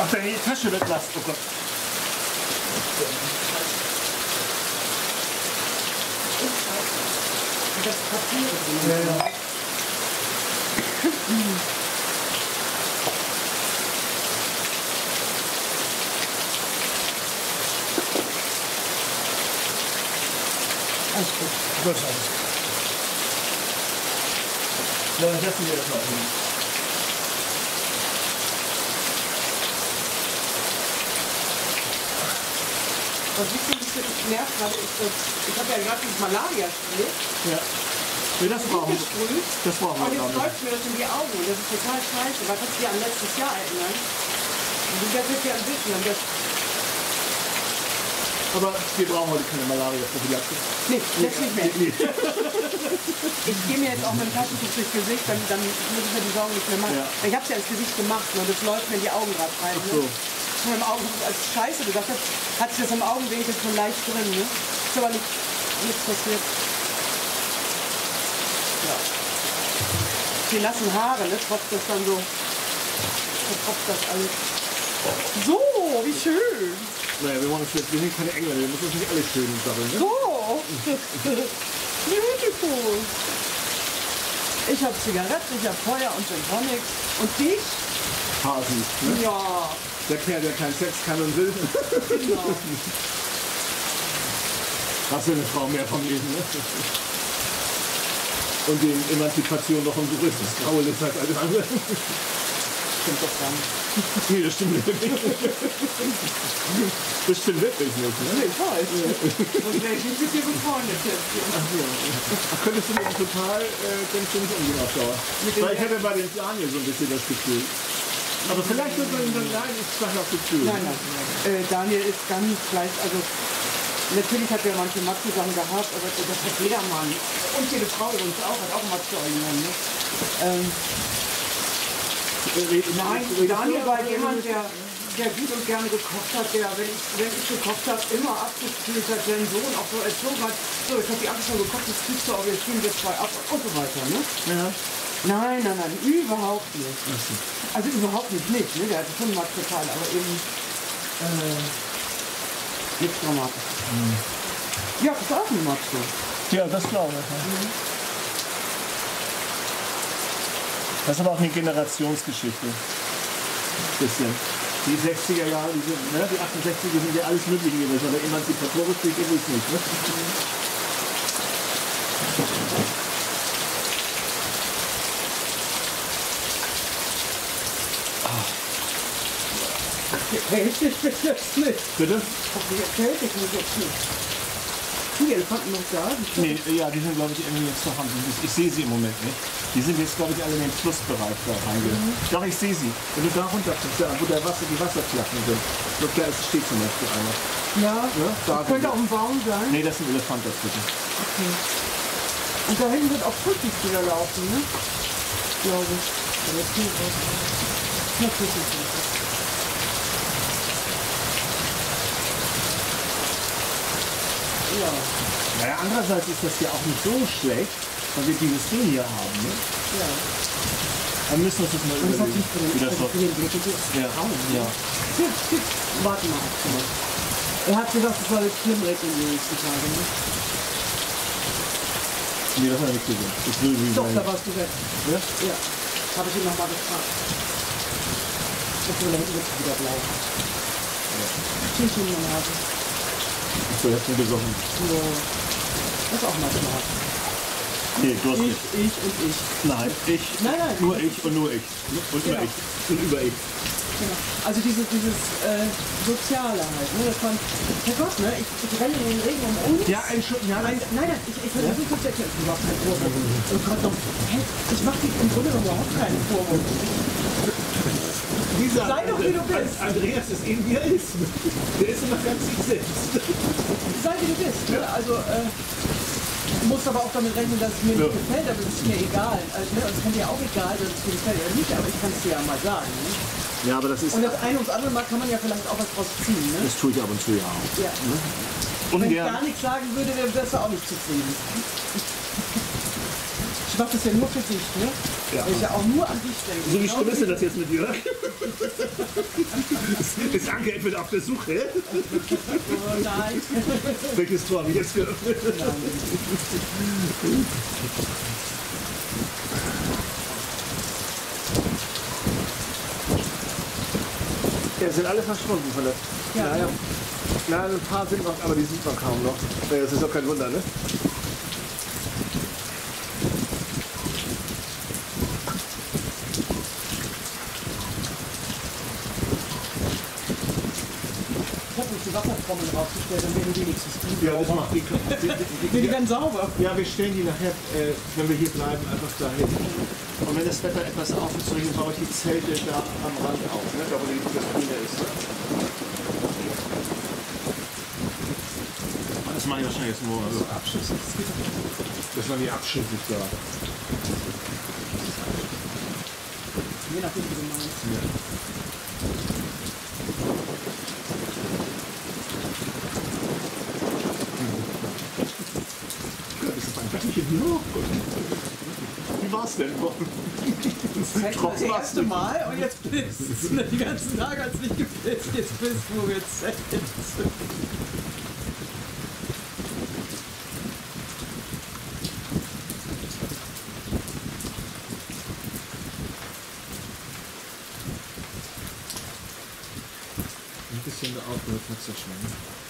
Ach, deine Tasche wird nass. Oh Gott. Das Papier drin. Ja, ja. Alles gut. Das ist alles. Ja, dann setzen wir das mal hin. Was mich so ein bisschen nervt gerade ist, dass ich habe ja gerade dieses Malaria-Spray. Ja. Nee, das brauchen wir. Gesprüht. Das brauchen Und wir jetzt gar nicht. läuft mir das in die Augen. Und das ist total scheiße, weil kannst du dir an letztes Jahr erinnern. Und das wird ja ein bisschen. Und das, Aber wir brauchen heute keine Malaria-Prophylaxe. nee, jetzt nicht mehr. Nee. Ich gehe mir jetzt auch mit dem Taschentuch durchs Gesicht, dann muss ich mir die Augen nicht mehr machen. Ja. Ich habe es ja ins Gesicht gemacht und das läuft mir in die Augen gerade rein. Ach so. Ne? Schon im Augen, als ich Scheiße gesagt habe, hat sich das im Augenwinkel schon leicht drin. Ne? Ist aber nichts passiert. Ja. Die nassen Haare, ne? Tropft das dann so. Tropft das alles. So, wie schön. Naja, wir sind keine Engländer, wir müssen uns nicht alle schön sammeln. Ne? So. Beautiful. Ich habe Zigaretten, ich habe Feuer und Gin Tonic. Und dich? Hasi. Ne? Ja. Der Kerl, der keinen Sex kann und will. Genau. Hast du eine Frau mehr vom Leben, ne? Und die Emanzipation noch ein größeres Graue ist als alles andere. Stimmt doch gar nicht. Nee, das stimmt wirklich nicht. Das stimmt wirklich nicht, ne? Ich weiß. Sonst wäre ich nicht mit dir befreundet jetzt. Ach ja. Ach, könntest du mir total könntest du nicht umgehen auf Dauer. Weil ich hätte bei dem Daniel so ein bisschen das Gefühl. Aber vielleicht wird man ihm dann sagen, ich sage auch Gefühl. Nein, nein. Daniel ist ganz gleich, also natürlich hat er manche Matze-Sachen gehabt, aber das hat jeder Mann. Und jede Frau übrigens auch, hat auch Matze-Original, ne? Nein, Daniel war jemand, der gut und gerne gekocht hat, der, wenn ich gekocht habe, immer abgespielt hat, seinen Sohn auch so erzogen hat. So, jetzt hat die Angst schon gekocht, jetzt kriegst du auch, jetzt gehen wir zwei ab und so weiter, ne? Ja. Nein, überhaupt nicht. Also überhaupt nicht, ne? Der hatte schon Matze-Teile, aber eben nichts Dramatisches. Ja, das ist auch eine Matze. Ja, das glaube ich. Ja. Das ist aber auch eine Generationsgeschichte. Bisschen. Die 60er Jahre, die 68er sind ja alles Mögliche gewesen, aber emanzipatorisch ist es nicht. Ne? Erkältet ich mich jetzt nicht. Bitte? Ich erkälte ich mich jetzt nicht. Sind die Elefanten noch da? Nee, ja, die sind, glaube ich, irgendwie jetzt vorhanden. Ich sehe sie im Moment nicht. Die sind jetzt, glaube ich, alle in den Flussbereich da reingegangen. Doch, ich sehe sie. Wenn du da runter guckst, da, wo die Wasserflachen sind. Ich glaube, da steht zum Beispiel einer. Ja, da das könnte auch ein Baum sein. Nee, das ist ein Elefant dazwischen. Okay. Und da hinten wird auch Fußis wieder laufen, ne? Glaube ich. Oder Tiere. Ja, Fußis. Ja. Naja, andererseits ist das ja auch nicht so schlecht, weil wir dieses Ding hier haben. Ne? Ja. Dann müssen wir uns das mal überlegen. Wie das so. Ja. Ja. Warte mal. Er hat gesagt, es soll schlimm regnen die nächsten Tage. Ne? Nee, das hat er nicht gesehen. Das will wie Doch, sein. da warst du weg. Ja? Ja. Habe ich ihn nochmal gefragt. Das will er jetzt wieder blau. Tschüss, Nase. So, jetzt nur gesungen. So. Das ist auch mal smart. Nee, du hast Ich, nicht. ich und ich. Nein, ich. Nein. Nur ich und nur ich. Und nur Genau. ich. Und über ich. Genau. Also dieses Soziale halt, ne? Dass man, Herr Gott, ne? Ich renne in den Regen um uns. Ja, Entschuldigung. Ja, Nein, ich versuche es kurz zu erklären. Du machst keinen Vorwurf. Oh Gott, doch. Hey, ich mache dir im Grunde genommen überhaupt keinen Vorwurf. Sei doch wie du bist. Andreas ist eben wie er ist. Der ist immer ganz sich selbst. Sei wie du bist. Ne? Also, du musst aber auch damit rechnen, dass es mir nicht gefällt, aber es ist mir egal. Also, ne? Und es kann dir auch egal sein, dass es mir gefällt oder nicht, aber ich kann es dir ja mal sagen. Ne? Ja, aber das ist. Und das eine und das andere Mal kann man ja vielleicht auch was draus ziehen. Ne? Das tue ich ab und zu ja auch. Ja. Ne? Wenn ich Ungern. gar nichts sagen würde, dann wärst du auch nicht zufrieden. Ich mache das ja nur für dich, ne? Ja. Weil ich ja auch nur an dich denke. So wie schlimm ist denn das jetzt mit Jörg? Ist Anke etwa auf der Suche? Oh nein. Welches Tor habe ich jetzt geöffnet? Ja, sind alle verschwunden von der. Ja. Ja. Na, ein paar sind noch, aber die sieht man kaum noch. Ja, das ist doch kein Wunder, ne? Ich habe uns die Wassertrommeln rausgestellt, dann werden die wenigstens gut. Ja, das macht die. Die werden sauber. Ja, wir stellen die nachher, wenn wir hier bleiben, einfach dahin. Und wenn das Wetter etwas auf ist, dann baue ich die Zelte da am Rand auf, ne? Da wo das Grüne ist. Das mache ich wahrscheinlich jetzt morgen. Also Abschüsse, das geht doch nicht. das waren die Abschüsse da. Je nachdem, wie du meinst. Ja. Wie war's denn? Das erste Mal und jetzt bist du den ganzen Tag als nicht gepisst. Jetzt bist du jetzt. Ein bisschen aufgehört hat es ja schon.